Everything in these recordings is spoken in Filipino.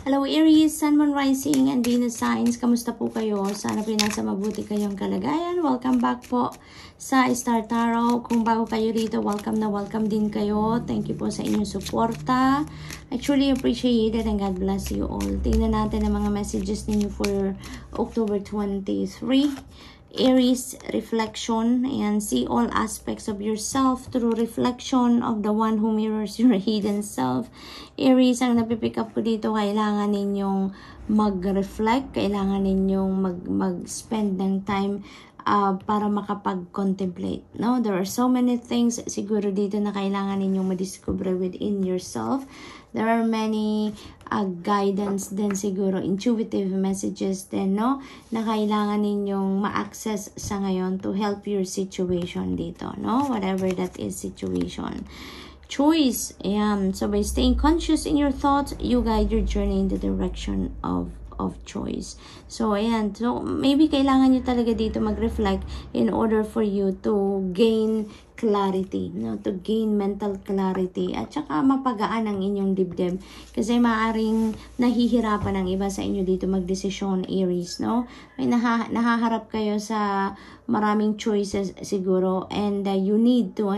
Hello Aries, Sun, Moon, Rising, and Venus signs. Kamusta po kayo? Sana po nasa mabuti kayong kalagayan. Welcome back po sa Star Tarot. Kung bago kayo rito, welcome na welcome din kayo. Thank you po sa inyong suporta. I truly appreciate it and God bless you all. Tingnan natin ang mga messages ninyo for October 23. Aries reflection, and see all aspects of yourself through reflection of the one who mirrors your hidden self. Aries, ang napipick up ko dito, kailangan ninyong mag-reflect, kailangan ninyong mag-spend ng time para makapag-contemplate. No? There are so many things siguro dito na kailangan ninyong madiscover within yourself. There are many guidance din siguro, intuitive messages din, no? Na kailangan ninyong ma-access sa ngayon to help your situation dito, no? Whatever that is situation. Choice, ayan. So by staying conscious in your thoughts, you guide your journey in the direction of choice. So, ayan. So, maybe kailangan nyo talaga dito mag-reflect in order for you to gain clarity, no? To gain mental clarity. At saka mapagaan ang inyong dibdib. Kasi maaring nahihirapan ang iba sa inyo dito mag-desisyon, Aries, no? May nahaharap kayo sa maraming choices siguro. And you need to,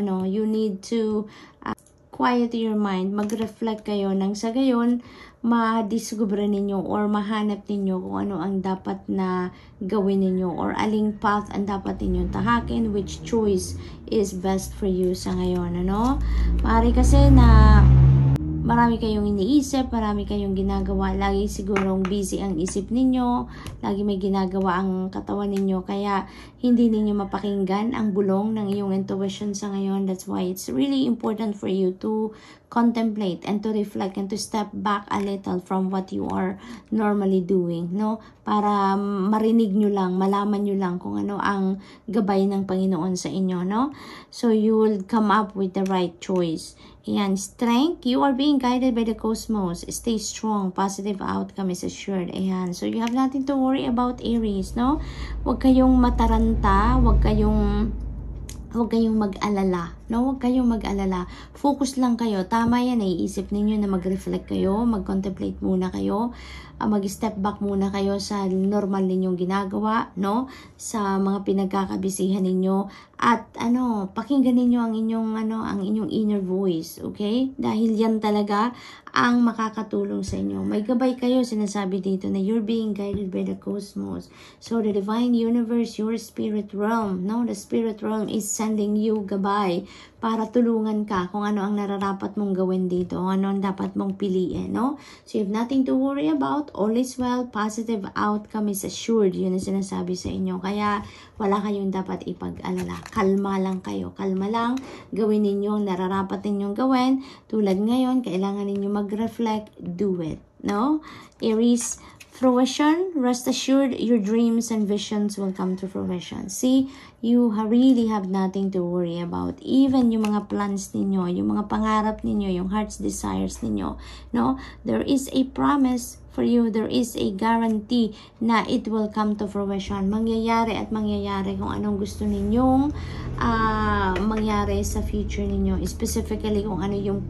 quiet your mind. Mag-reflect kayo nang sa gayon, ma-discover ninyo or mahanap ninyo kung ano ang dapat na gawin ninyo or aling path ang dapat ninyong tahakin, which choice is best for you sa ngayon, ano? Maaari kasi na marami kayong iniisip, marami kayong ginagawa, lagi sigurong busy ang isip ninyo, lagi may ginagawa ang katawan ninyo, kaya hindi ninyo mapakinggan ang bulong ng iyong intuition sa ngayon. That's why it's really important for you to contemplate and to reflect and to step back a little from what you are normally doing, no? Para marinig nyo lang, malaman nyo lang kung ano ang gabay ng Panginoon sa inyo, no? So you will come up with the right choice. Ayan, strength, you are being guided by the cosmos. Stay strong, positive outcome is assured. Ayan, so you have nothing to worry about, Aries, no? Huwag kayong mataranta, huwag kayong mag-alala, no? Huwag kayong mag-alala. Focus lang kayo. Tama yan, naiisip ninyo na mag-reflect kayo, mag-contemplate muna kayo, mag-step back muna kayo sa normal ninyong ginagawa, no? Sa mga pinagkakabisihan ninyo, at pakinggan ninyo ang inyong inner voice, okay? Dahil yan talaga ang makakatulong sa inyo. May gabay kayo, sinasabi dito na you're being guided by the cosmos. So the divine universe, your spirit realm, no? The spirit realm is sending you gabay para tulungan ka kung ano ang nararapat mong gawin dito, ano ang dapat mong piliin, no? So you have nothing to worry about, all is well, positive outcome is assured, yun ang sinasabi sa inyo. Kaya wala kayong dapat ipag-alala. Kalma lang kayo, kalma lang, gawin ninyo ang nararapat ninyong gawin. Tulad ngayon, kailangan ninyo mag-reflect, do it, no? Aries, fruition, rest assured, your dreams and visions will come to fruition. See, you really have nothing to worry about. Even yung mga plans ninyo, yung mga pangarap ninyo, yung heart's desires ninyo, no? There is a promise for you, there is a guarantee na it will come to fruition. Mangyayari at mangyayari kung anong gusto ninyong mangyari sa future ninyo, specifically kung ano yung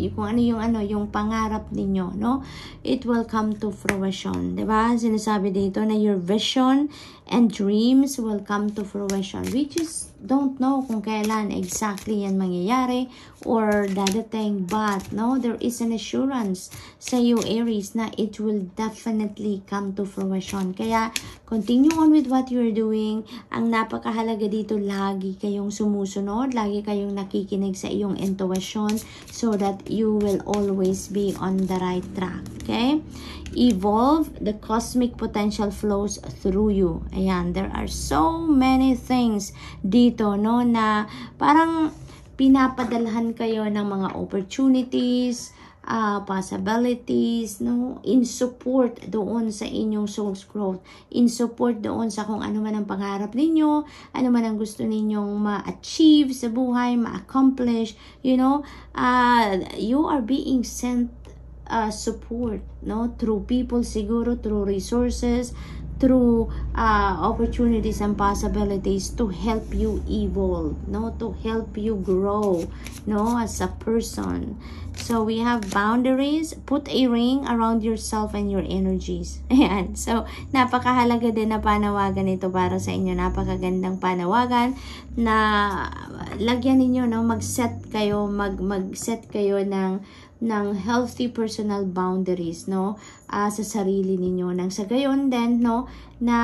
pangarap ninyo, no? It will come to fruition, 'di ba? Sinasabi dito na your vision and dreams will come to fruition. We just don't know kung kailan exactly yan mangyayari or dadating, but no, there is an assurance sa you, Aries, na it will definitely come to fruition. Kaya continue on with what you're doing. Ang napakahalaga dito, lagi kayong sumusunod, lagi kayong nakikinig sa iyong intuition so that you will always be on the right track. Okay? Evolve, the cosmic potential flows through you. Ayan, there are so many things dito, no, na parang pinapadalhan kayo ng mga opportunities, possibilities, no, in support doon sa inyong soul's growth, in support doon sa kung ano man ang pangarap ninyo, ano man ang gusto ninyong ma-achieve sa buhay, ma-accomplish, you are being sent support, no, through people siguro, through resources, through opportunities and possibilities to help you evolve, no, to help you grow, no, as a person. So we have boundaries. Put a ring around yourself and your energies. Ayan. So napakahalaga din na panawagan ito para sa inyo. Napakagandang panawagan na lagyan ninyo, no, mag-set kayo ng healthy personal boundaries, no, sa sarili ninyo, nang sa gayon din, no, na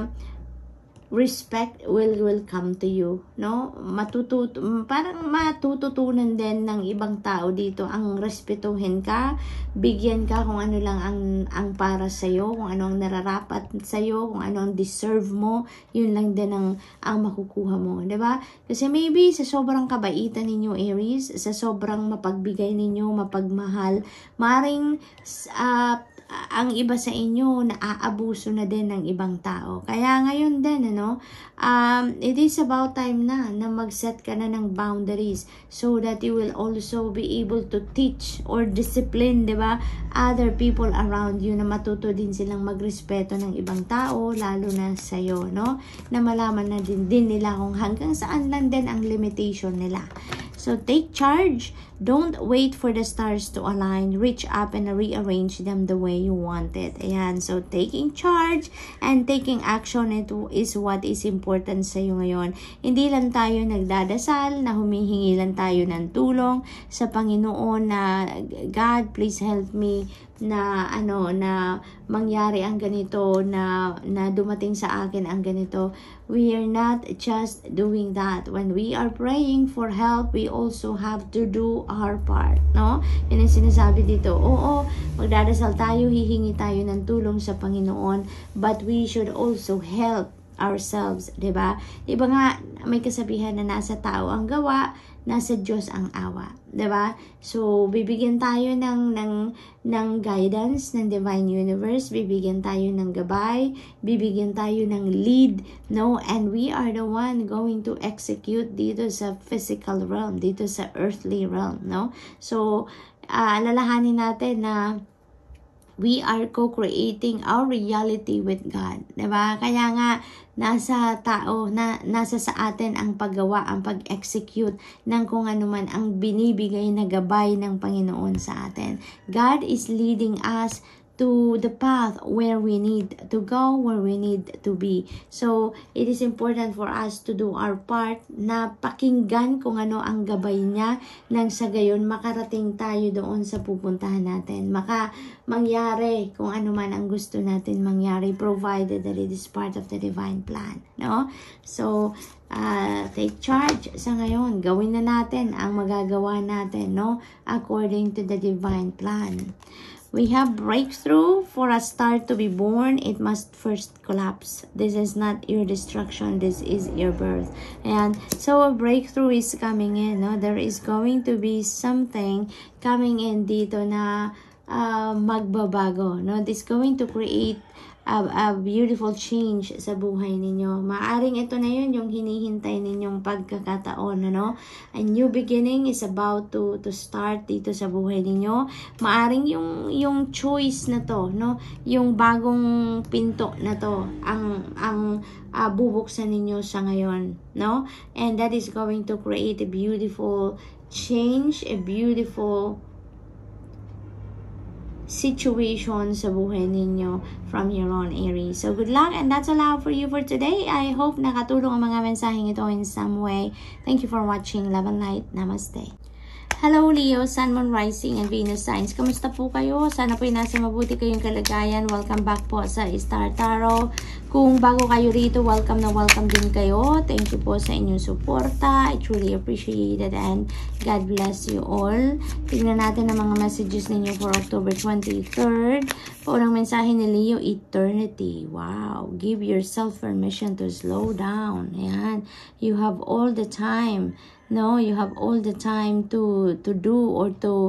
respect will come to you, no, parang matututunan din ng ibang tao dito ang respetuhin ka, bigyan ka kung ano lang ang para sa'yo, kung ano ang nararapat sa'yo, kung ano ang deserve mo, yun lang din ang makukuha mo, diba? Kasi maybe sa sobrang kabaitan ninyo, Aries, sa sobrang mapagbigay ninyo, mapagmahal, maring ang iba sa inyo naaabuso na din ng ibang tao. Kaya ngayon din, ano, it is about time na mag-set ka na ng boundaries so that you will also be able to teach or discipline, diba, other people around you, na matuto din silang magrespeto ng ibang tao, lalo na sa'yo, no, na malaman na din nila kung hanggang saan lang din ang limitation nila. So take charge. Don't wait for the stars to align. Reach up and rearrange them the way you want it. Ayan. So taking charge and taking action, ito is what is important sa iyo ngayon. Hindi lang tayo nagdadasal, na humihingi lang tayo ng tulong sa Panginoon na God, please help me na na mangyari ang ganito, na dumating sa akin ang ganito. We are not just doing that. When we are praying for help, we also have to do our part, no? Yan ang sinasabi dito. Oo, magdadasal tayo, hihingi tayo ng tulong sa Panginoon, but we should also help ourselves, diba? Diba nga, may kasabihan na nasa tao ang gawa, nasa Diyos ang awa, diba? So bibigyan tayo ng guidance ng divine universe, bibigyan tayo ng gabay, bibigyan tayo ng lead, no, and we are the one going to execute dito sa physical realm, dito sa earthly realm, no? So alalahanin natin na we are co-creating our reality with God, diba? Kaya nga, nasa tao, nasa sa atin ang paggawa, ang pag-execute ng kung ano man ang binibigay na gabay ng Panginoon sa atin. God is leading us to the path where we need to go, where we need to be. So, it is important for us to do our part, na pakinggan kung ano ang gabay niya, nang sa gayon makarating tayo doon sa pupuntahan natin. Mangyari kung ano man ang gusto natin mangyari, provided that it is part of the divine plan, no? So, take charge sa ngayon. Gawin na natin ang magagawa natin, no? According to the divine plan. We have breakthrough. For a star to be born, it must first collapse. This is not your destruction. This is your birth. And so a breakthrough is coming in. No? There is going to be something coming in dito na magbabago. No? This is going to create a beautiful change sa buhay ninyo. Maaring ito na yun yung hinihintay ninyong pagkakataon, ano? A new beginning is about to start dito sa buhay ninyo. Maaring yung choice na to, no? Yung bagong pinto na to ang bubuksan ninyo sa ngayon, no? And that is going to create a beautiful change, a beautiful situation sa buhay ninyo from your own Aries. So good luck, and that's all I have for you for today. I hope nakatulong ang mga mensaheng ito in some way. Thank you for watching. Love and light. Namaste. Hello Leo, Sun, Moon, Rising, and Venus signs. Kamusta po kayo? Sana po nasa mabuti kayong kalagayan. Welcome back po sa Star Tarot. Kung bago kayo rito, welcome na welcome din kayo. Thank you po sa inyong suporta. I truly appreciate it, and God bless you all. Tingnan natin ang mga messages ninyo for October 23rd. Unang mensahe ni Leo, eternity. Wow. Give yourself permission to slow down. Ayan. You have all the time. No, you have all the time to do or to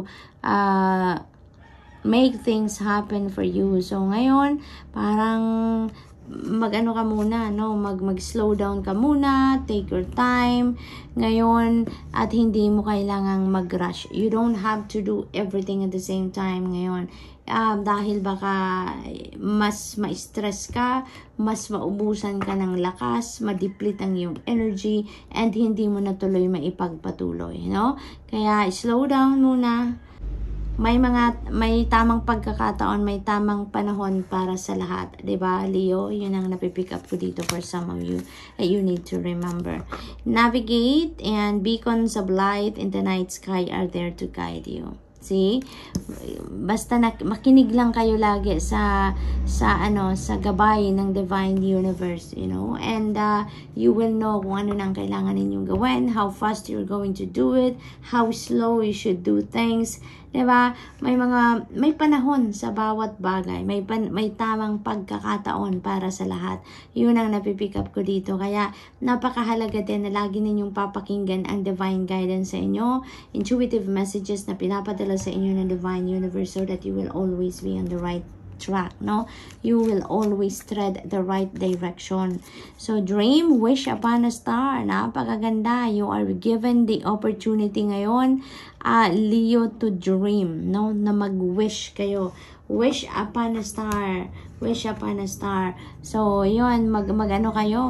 make things happen for you. So ngayon, parang mag-ano ka muna, no? Mag-slow down ka muna, take your time ngayon, at hindi mo kailangang mag-rush. You don't have to do everything at the same time ngayon. Dahil baka mas ma-stress ka, mas maubusan ka ng lakas, ma-deplete ang iyong energy, and hindi mo na tuloy maipagpatuloy, no? Kaya slow down muna. May tamang pagkakataon, may tamang panahon para sa lahat, 'di ba, Leo? 'Yun ang napipick up ko dito for some of you that you need to remember. Navigate and beacons of light in the night sky are there to guide you. See? Basta makinig lang kayo lagi sa gabay ng divine universe, you know, and you will know kung ano nang kailangan ninyong gawin, how fast you're going to do it, how slow you should do things, 'di ba? May panahon sa bawat bagay, may tamang pagkakataon para sa lahat. 'Yun ang napipick up ko dito. Kaya napakahalaga din na lagi ninyong papakinggan ang divine guidance sa inyo, intuitive messages na pinapadala sa inyo ng divine universe, so that you will always be on the right track, no? You will always tread the right direction. So dream, wish upon a star. Napakaganda. You are given the opportunity ngayon, Leo, to dream, no? Na mag-wish kayo. Wish upon a star. Wish upon a star. So, yun, mag-ano kayo,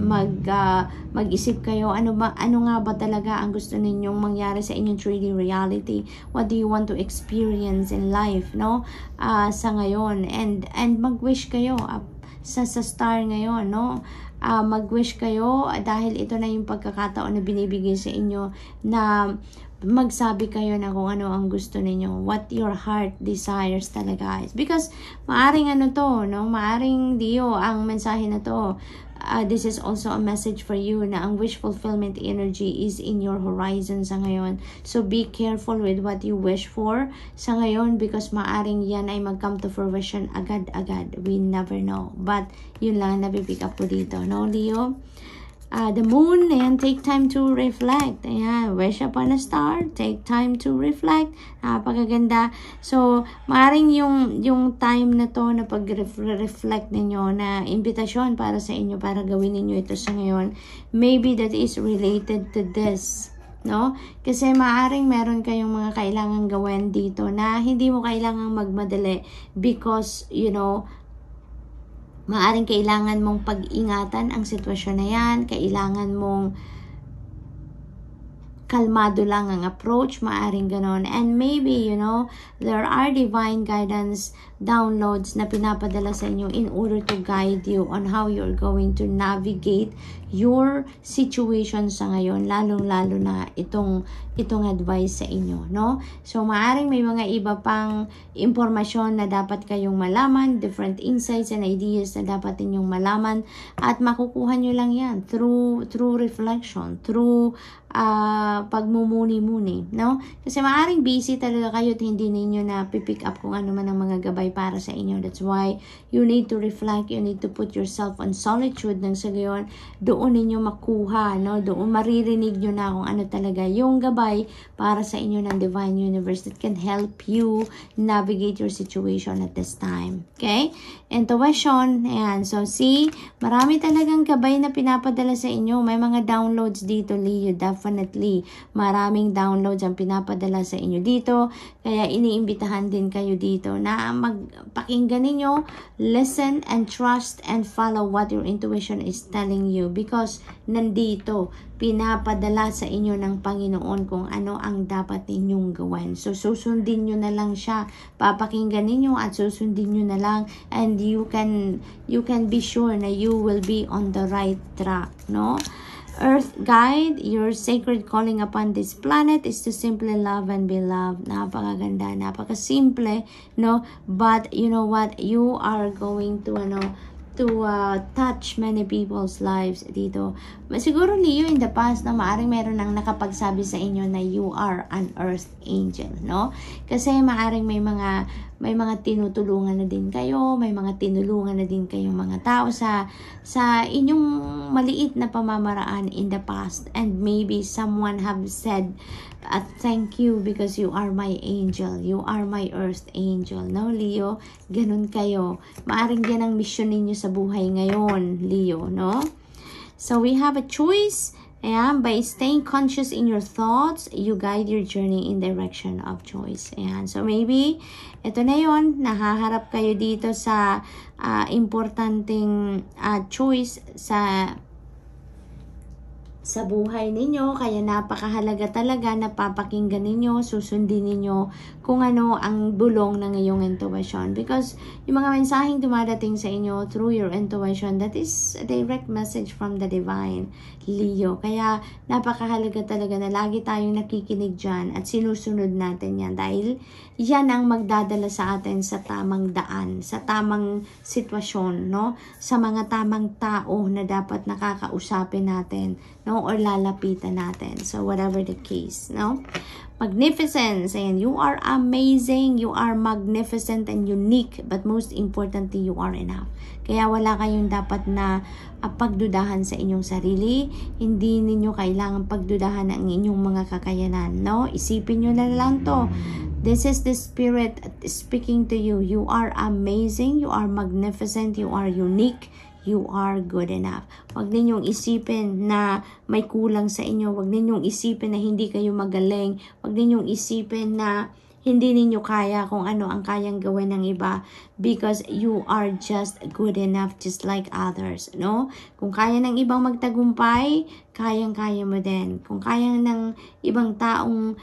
mag-isip kayo, ano nga ba talaga ang gusto ninyong mangyari sa inyong 3D reality? What do you want to experience in life, no? Sa ngayon. And mag-wish kayo sa star ngayon, no? Mag-wish kayo dahil ito na yung pagkakataon na binibigay sa inyo na magsabi kayo na kung ano ang gusto ninyo, what your heart desires talaga is. Because maaring maaring Dio ang mensahe na to. This is also a message for you na ang wish fulfillment energy is in your horizon sa ngayon. So be careful with what you wish for sa ngayon, because maaring yan ay mag-come to fruition agad-agad. We never know. But yun lang napipick up ko dito, no, Leo? The moon, and take time to reflect. Ayan, wish upon a star, take time to reflect. Napakaganda. So, maaaring yung time na to na pag-reflect ninyo, na invitasyon para sa inyo, para gawin ninyo ito sa ngayon, maybe that is related to this, no? Kasi maaring meron kayong mga kailangan gawin dito na hindi mo kailangang magmadali, because, you know, maaring kailangan mong pag-ingatan ang sitwasyon na yan, kailangan mong kalmado lang ang approach, maaring ganon. And maybe, you know, there are divine guidance downloads na pinapadala sa inyo in order to guide you on how you're going to navigate your situation sa ngayon, lalong-lalo na itong advice sa inyo, no? So, maaring may mga iba pang impormasyon na dapat kayong malaman, different insights and ideas na dapat ninyong malaman, at makukuha nyo lang yan through reflection, through pagmumuni-muni, no? Kasi maaring busy talaga kayo at hindi ninyo na pipick up kung ano man ang mga gabay para sa inyo. That's why you need to reflect, you need to put yourself on solitude, nang sa gayon doon ninyo makuha, no? Doon maririnig nyo na kung ano talaga yung gabay para sa inyo ng divine universe that can help you navigate your situation at this time. Okay? Intuition, ayan. So, see, marami talagang gabay na pinapadala sa inyo. May mga downloads dito, Leo, definitely. Maraming downloads ang pinapadala sa inyo dito. Kaya iniimbitahan din kayo dito na magpakinggan ninyo, listen and trust and follow what your intuition is telling you, because nandito pinapadala sa inyo ng Panginoon kung ano ang dapat ninyong gawin. So, susundin nyo na lang siya. Papakinggan ninyo at susundin nyo na lang, and you can be sure na you will be on the right track, no? Earth guide, your sacred calling upon this planet is to simply love and be loved. Napakaganda, napakasimple, no? But you know what? You are going to touch many people's lives dito. Siguro, Leo, in the past na maaring meron nang nakapagsabi sa inyo na you are an earth angel, no? Kasi maaring may may mga tinutulungan na din kayo, may mga tinulungan na din kayong mga tao sa inyong maliit na pamamaraan in the past, and maybe someone have said thank you because you are my angel, you are my earth angel. No, Leo, ganun kayo. Maaring yan ang mission ninyo sa buhay ngayon, Leo, no? So we have a choice. Ayan, by staying conscious in your thoughts, you guide your journey in direction of choice. Ayan, so maybe, ito na yun, nahaharap kayo dito sa importanteng choice sa buhay ninyo, kaya napakahalaga talaga na papakinggan ninyo, susundin ninyo kung ano ang bulong ng iyong intuition. Because yung mga mensaheng dumadating sa inyo through your intuition, that is a direct message from the divine, Leo. Kaya napakahalaga talaga na lagi tayong nakikinig dyan at sinusunod natin yan, dahil yan ang magdadala sa atin sa tamang daan, sa tamang sitwasyon, no? Sa mga tamang tao na dapat nakakausapin natin, no? Or lalapitan natin. So whatever the case, no? Magnificence, and you are amazing, you are magnificent and unique, but most importantly, you are enough. Kaya wala kayong dapat na pagdudahan sa inyong sarili. Hindi ninyo kailangan pagdudahan ang inyong mga kakayanan, no? Isipin nyo na lang to. This is the Spirit speaking to you. You are amazing, you are magnificent, you are unique, you are good enough. Huwag ninyong isipin na may kulang sa inyo. Huwag ninyong isipin na hindi kayo magaling. Huwag ninyong isipin na hindi ninyo kaya kung ano ang kayang gawin ng iba, because you are just good enough just like others, no? Kung kaya ng ibang magtagumpay, kayang-kaya mo din. Kung kaya ng ibang taong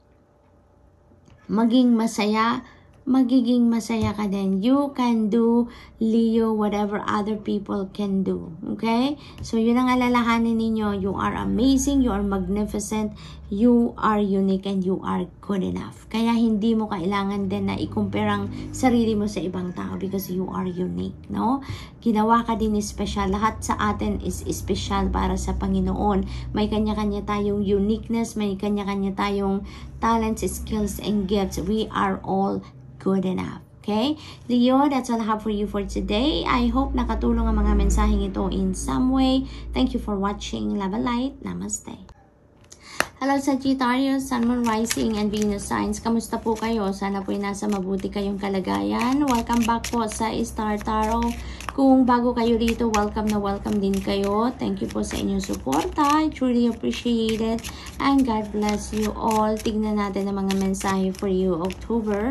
maging masaya, magiging masaya ka din. You can do, Leo, whatever other people can do. Okay? So, yun ang alalahanin ninyo. You are amazing, you are magnificent, you are unique, and you are good enough. Kaya hindi mo kailangan din na i-compare ang sarili mo sa ibang tao, because you are unique, no? Ginawa ka din special. Lahat sa atin is special para sa Panginoon. May kanya-kanya tayong uniqueness, may kanya-kanya tayong talents, skills, and gifts. We are all good enough. Okay? Leo, that's all I have for you for today. I hope nakatulong ang mga mensaheng ito in some way. Thank you for watching. Love and light. Namaste. Hello Sagittarius, Sun, Moon, Rising, and Venus signs. Kamusta po kayo? Sana po nasa mabuti kayong kalagayan. Welcome back po sa Star Tarot. Kung bago kayo rito, welcome na welcome din kayo. Thank you po sa inyong suporta. I truly appreciate it. And God bless you all. Tignan natin ang mga mensahe for you. October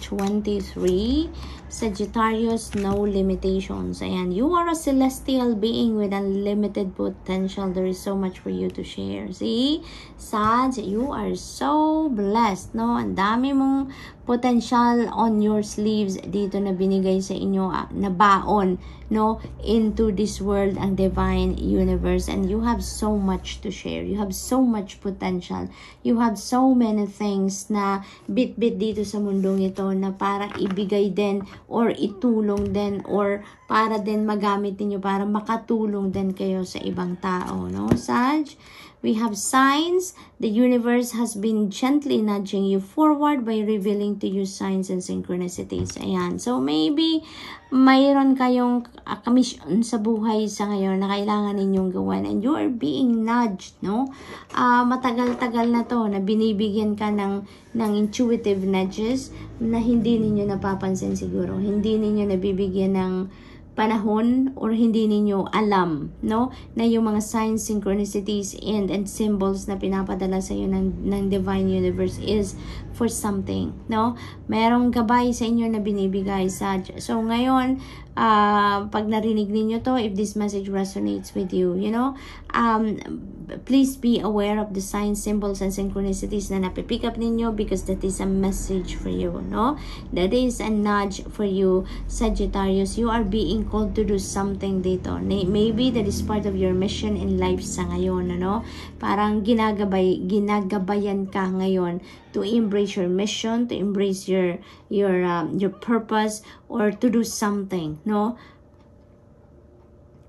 23, Sagittarius, no limitations. Ayan, you are a celestial being with unlimited potential. There is so much for you to share. See, Sag, you are so blessed, no? Ang dami mong potential on your sleeves dito na binigay sa inyo, na baon, no? Into this world, ang divine universe. And you have so much to share. You have so much potential. You have so many things na bit-bit dito sa mundong ito na para ibigay din or itulong din or para din magamit niyo para makatulong din kayo sa ibang tao, no? Sag, we have signs. The universe has been gently nudging you forward by revealing to you signs and synchronicities. Ayan. So, maybe mayroon kayong kamisyon sa buhay sa ngayon na kailangan ninyong gawin, and you are being nudged, no? Matagal-tagal na to na binibigyan ka ng intuitive nudges na hindi ninyo napapansin siguro. Hindi ninyo nabibigyan ng panahon or hindi ninyo alam, no? Na yung mga signs, synchronicities, and symbols na pinapadala sa iyo ng divine universe is for something, no? Merong gabay sa inyo na binibigay, Sag. So, ngayon, pag narinig ninyo to, if this message resonates with you, you know, please be aware of the signs, symbols, and synchronicities na napipick up ninyo, because that is a message for you, no? That is a nudge for you, Sagittarius. You are being called to do something dito. Maybe that is part of your mission in life sa ngayon, no? Parang ginagabayan ka ngayon to embrace your mission, to embrace your purpose, or to do something, no?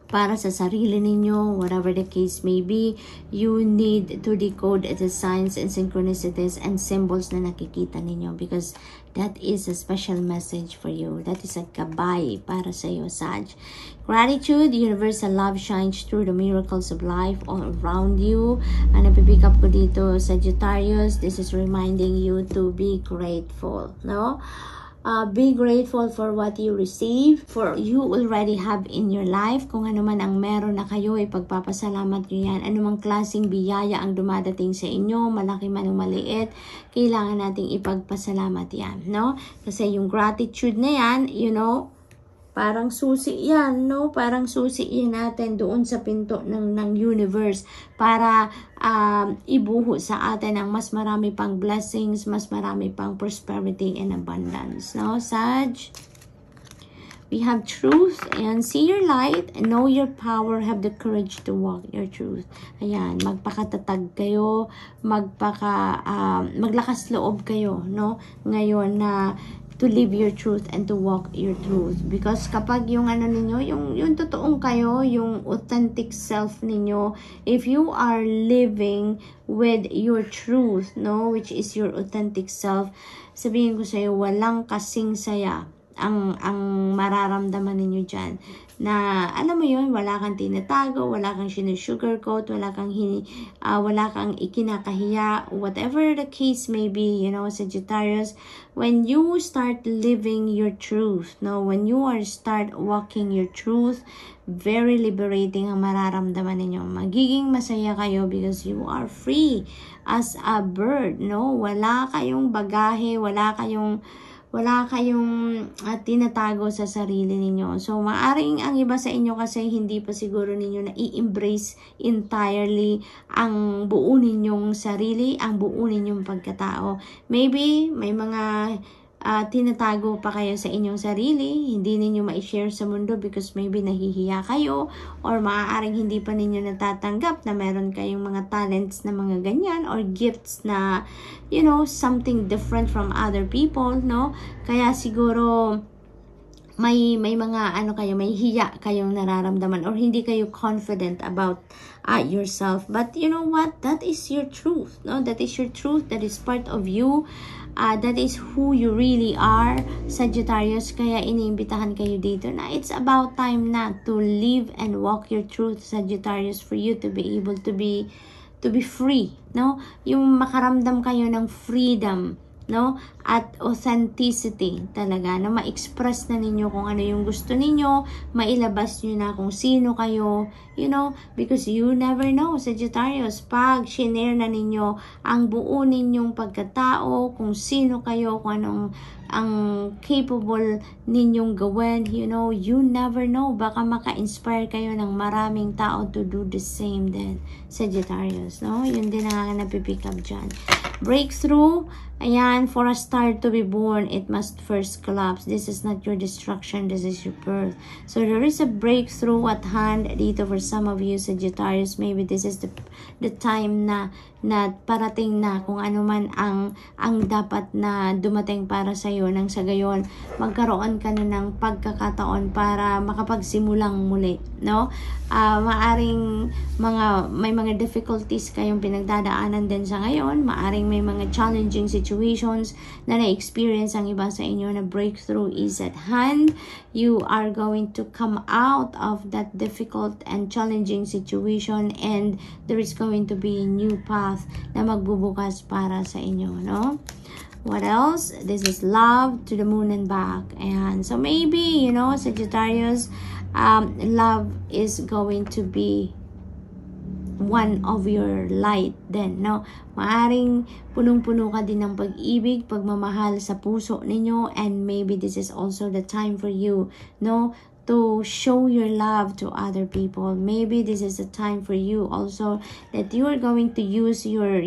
para sa sarili ninyo, whatever the case may be. You need to decode the signs and synchronicities and symbols na nakikita ninyo, because that is a special message for you. That is a gabay para sa iyo, Sag. Gratitude, universal love shines through the miracles of life all around you. Ang napipick up ko dito, Sagittarius, this is reminding you to be grateful, no? Be grateful for what you receive, for you already have in your life. Kung ano man ang meron na kayo, ipagpapasalamat nyo yan. Anumang klaseng biyaya ang dumadating sa inyo, malaki man o maliit, kailangan nating ipagpasalamat yan, no? Kasi yung gratitude na yan, you know, parang susi yan, no? Parang susi yan natin doon sa pinto ng universe para ibuho sa atin ang mas marami pang blessings, mas marami pang prosperity and abundance, no, Sag? We have truth and see your light, know your power, have the courage to walk your truth. Ayan, magpakatatag kayo, maglakas loob kayo, no? Ngayon na to live your truth and to walk your truth. Because kapag yung ano ninyo, yung totoong kayo, yung authentic self ninyo, if you are living with your truth, no, which is your authentic self, sabihin ko sa'yo, walang kasing saya ang mararamdaman ninyo dyan. Na, alam mo yun, wala kang tinatago, wala kang sinusugarcoat, wala kang ikinakahiya, whatever the case may be, you know, Sagittarius, when you start living your truth, no, when you start walking your truth, very liberating ang mararamdaman ninyo. Magiging masaya kayo because you are free as a bird, no? Wala kayong bagahe, wala kayong tinatago sa sarili ninyo. So, maaring ang iba sa inyo kasi hindi pa siguro ninyo na i-embrace entirely ang buo ninyong sarili, ang buo ninyong pagkatao. Maybe, may mga tinatago pa kayo sa inyong sarili, hindi ninyo ma-share sa mundo because maybe nahihiya kayo, or maaaring hindi pa ninyo natatanggap na meron kayong mga talents na mga ganyan, or gifts na, you know, something different from other people, no? Kaya siguro may mga may hiya kayong nararamdaman, or hindi kayo confident about yourself. But you know what? That is your truth, no? That is your truth. That is part of you. That is who you really are, Sagittarius. Kaya iniimbitahan kayo dito na it's about time na to live and walk your truth, Sagittarius, for you to be able to be free, no? Yung makaramdam kayo ng freedom, no? At authenticity talaga, na ma-express na ninyo kung ano yung gusto ninyo, mailabas nyo na kung sino kayo, you know, because you never know, Sagittarius, pag shinare na ninyo ang buo ninyong pagkatao, kung sino kayo, kung anong ang capable ninyong gawin, you know, you never know, baka maka-inspire kayo ng maraming tao to do the same din, Sagittarius, no? Yun din ang napipick up dyan. Breakthrough, ayan, for a star to be born, it must first collapse. This is not your destruction, this is your birth. So there is a breakthrough at hand dito for some of you, Sagittarius. Maybe this is the time na parating na kung ano man ang dapat na dumating para sa iyo, nang sa gayon magkaroon ka na ng pagkakataon para makapagsimulang muli, no? Maaring may mga difficulties kayong pinagdadaanan din sa ngayon, maaring may mga challenging situations na na-experience ang iba sa inyo, na breakthrough is at hand. You are going to come out of that difficult and challenging situation, and there is going to be a new path na magbubukas para sa inyo, no? What else? This is love to the moon and back. And so maybe, you know, Sagittarius, love is going to be one of your light then, no? Maaring punong-puno ka din ng pag-ibig, pagmamahal sa puso ninyo, and maybe this is also the time for you, no, to show your love to other people. Maybe this is a time for you also that you are going to use your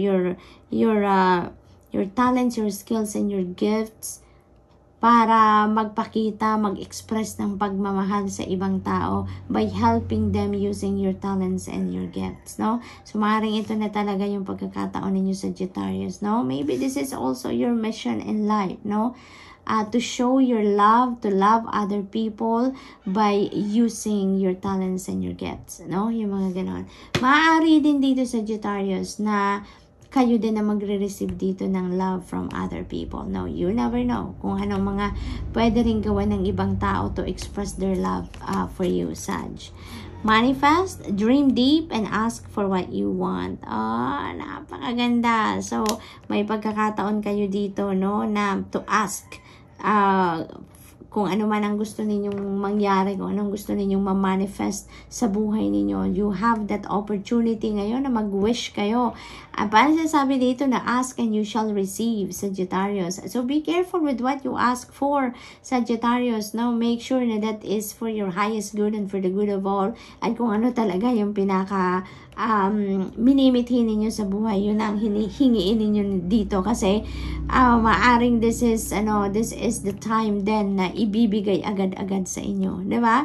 talents, your skills, and your gifts para magpakita, mag-express ng pagmamahal sa ibang tao by helping them using your talents and your gifts, no? So, maaaring ito na talaga yung pagkakataon ninyo, Sagittarius, no? Maybe this is also your mission in life, no? to show your love, to love other people by using your talents and your gifts, no? Yung mga ganon. Maaari din dito, Sagittarius, na kayo din na magre-receive dito ng love from other people. No, you never know kung anong mga pwede rin gawa ng ibang tao to express their love for you, Sag. Manifest, dream deep, and ask for what you want. Napakaganda. So, may pagkakataon kayo dito, no, na to ask kung ano man ang gusto ninyong mangyari, kung anong gusto ninyong ma-manifest sa buhay ninyo. You have that opportunity ngayon na mag-wish kayo. Paano sasabi dito na ask and you shall receive, Sagittarius. So be careful with what you ask for, Sagittarius. No? Make sure na that is for your highest good and for the good of all. At kung ano talaga yung pinaka minimithi ninyo sa buhay, yun ang hinihingiin ninyo dito. Kasi maaring this is the time then na ibibigay agad-agad sa inyo, di ba?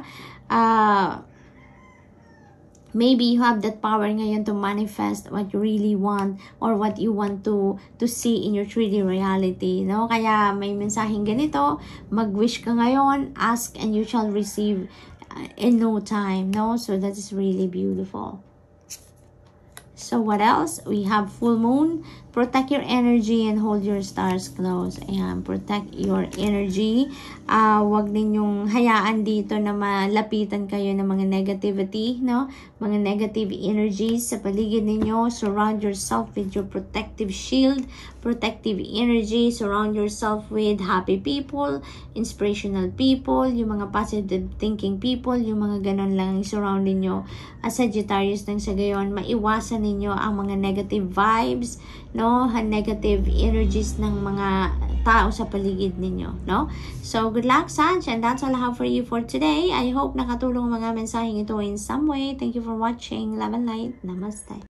Maybe you have that power ngayon to manifest what you really want or what you want to see in your 3D reality, no? Kaya may mensaheng ganito, mag-wish ka ngayon, ask and you shall receive in no time, no? So that is really beautiful. So what else? We have full moon. Protect your energy and hold your stars close. Ayan, protect your energy. Wag ninyong hayaan dito na malapitan kayo ng mga negativity, no? Mga negative energies sa paligid ninyo. Surround yourself with your protective shield, protective energy. Surround yourself with happy people, inspirational people, yung mga positive thinking people, yung mga ganon lang surround ninyo. As Sagittarius nang sa gayon, maiwasan ninyo ang mga negative vibes, no? Negative energies ng mga tao sa paligid ninyo, no? So, good luck, Sag, and that's all I have for you for today. I hope nakatulong mga mensaheng ito in some way. Thank you for watching. Love and light. Namaste.